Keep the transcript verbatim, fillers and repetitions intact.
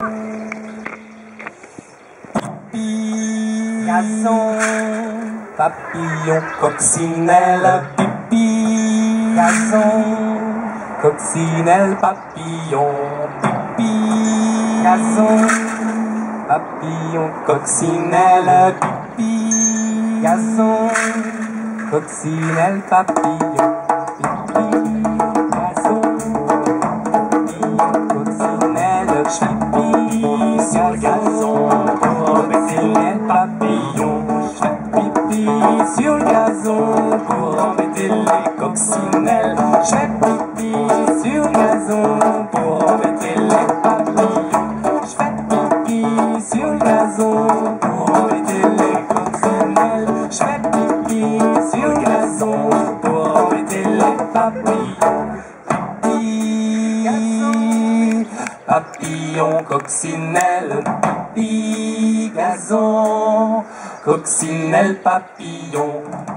Pipi, gazon, papillon, coccinelle, pipi, gazon, coccinelle, papillon, pipi, gazon, papillon, coccinelle, pipi, gazon, coccinelle, papillon, pipi, gazon, papillon, coccinelle, pipi, sur le gazon, coccinelle, papillon, pipi, sur le gazon, pour embêter les coccinelles, je fais pipi sur le gazon, pour embêter les papillons, je fais pipi sur le gazon, pour embêter les coccinelles, je fais pipi sur le gazon, pour embêter les papillons, pipi, papillon, coccinelle, pipi, gazon, coccinelle, papillon.